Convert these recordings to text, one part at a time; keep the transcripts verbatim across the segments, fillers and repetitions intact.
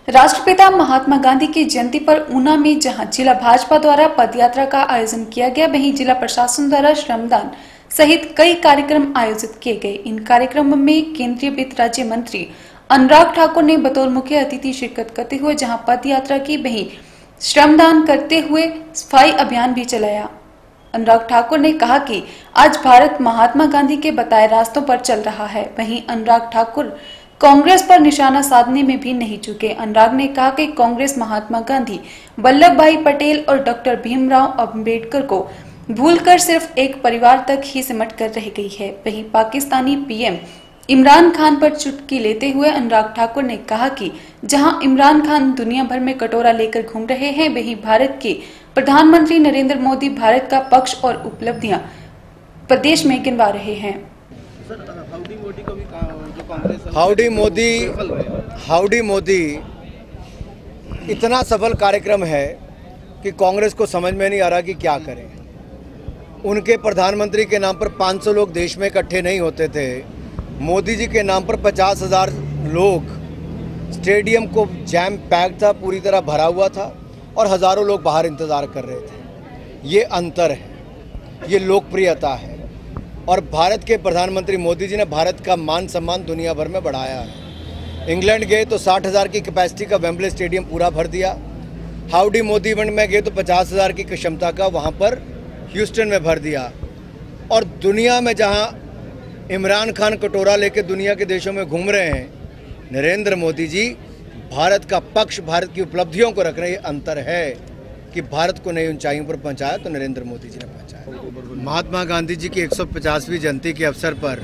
राष्ट्रपिता महात्मा गांधी की जयंती पर ऊना में जहां जिला भाजपा द्वारा पदयात्रा का आयोजन किया गया, वहीं जिला प्रशासन द्वारा श्रमदान सहित कई कार्यक्रम आयोजित किए गए। इन कार्यक्रमों में केंद्रीय वित्त राज्य मंत्री अनुराग ठाकुर ने बतौर मुख्य अतिथि शिरकत करते हुए जहां पदयात्रा की, वहीं श्रमदान करते हुए सफाई अभियान भी चलाया। अनुराग ठाकुर ने कहा कि आज भारत महात्मा गांधी के बताए रास्तों पर चल रहा है। वहीं अनुराग ठाकुर कांग्रेस पर निशाना साधने में भी नहीं चूके। अनुराग ने कहा कि कांग्रेस महात्मा गांधी, वल्लभ भाई पटेल और डॉक्टर भीमराव अंबेडकर को भूलकर सिर्फ एक परिवार तक ही सिमट कर रह गई है। वहीं पाकिस्तानी पीएम इमरान खान पर चुटकी लेते हुए अनुराग ठाकुर ने कहा कि जहां इमरान खान दुनिया भर में कटोरा लेकर घूम रहे हैं, वहीं भारत के प्रधानमंत्री नरेंद्र मोदी भारत का पक्ष और उपलब्धियां प्रदेश में गिनवा रहे हैं। हाउडी मोदी को भी जो कांग्रेस हाउडी मोदी हाउडी मोदी इतना सफल कार्यक्रम है कि कांग्रेस को समझ में नहीं आ रहा कि क्या करें। उनके प्रधानमंत्री के नाम पर पाँच सौ लोग देश में इकट्ठे नहीं होते थे। मोदी जी के नाम पर पचास हजार लोग, स्टेडियम को जैम पैक था, पूरी तरह भरा हुआ था और हजारों लोग बाहर इंतजार कर रहे थे। ये अंतर है, ये लोकप्रियता है। और भारत के प्रधानमंत्री मोदी जी ने भारत का मान सम्मान दुनिया भर में बढ़ाया है। इंग्लैंड गए तो साठ हज़ार की कैपेसिटी का वेम्बले स्टेडियम पूरा भर दिया। हाउडी मोदी इवेंट में गए तो पचास हज़ार की क्षमता का वहाँ पर ह्यूस्टन में भर दिया। और दुनिया में जहाँ इमरान खान कटोरा लेके दुनिया के देशों में घूम रहे हैं, नरेंद्र मोदी जी भारत का पक्ष, भारत की उपलब्धियों को रख रहे हैं। ये अंतर है कि भारत को नई ऊंचाइयों पर पहुंचाया तो नरेंद्र मोदी जी ने पहुंचाया। महात्मा गांधी जी की एक सौ पचासवीं जयंती के अवसर पर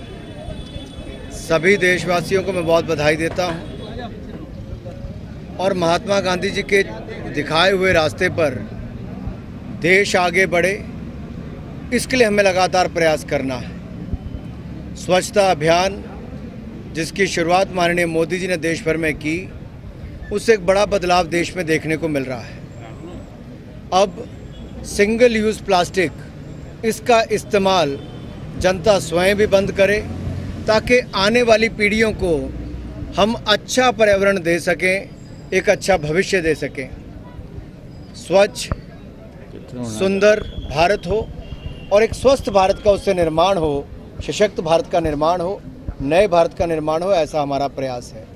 सभी देशवासियों को मैं बहुत बधाई देता हूं। और महात्मा गांधी जी के दिखाए हुए रास्ते पर देश आगे बढ़े, इसके लिए हमें लगातार प्रयास करना है। स्वच्छता अभियान जिसकी शुरुआत माननीय मोदी जी ने देश भर में की, उससे एक बड़ा बदलाव देश में देखने को मिल रहा है। अब सिंगल यूज़ प्लास्टिक, इसका इस्तेमाल जनता स्वयं भी बंद करे ताकि आने वाली पीढ़ियों को हम अच्छा पर्यावरण दे सकें, एक अच्छा भविष्य दे सकें। स्वच्छ सुंदर भारत हो और एक स्वस्थ भारत का उससे निर्माण हो, सशक्त भारत का निर्माण हो, नए भारत का निर्माण हो, ऐसा हमारा प्रयास है।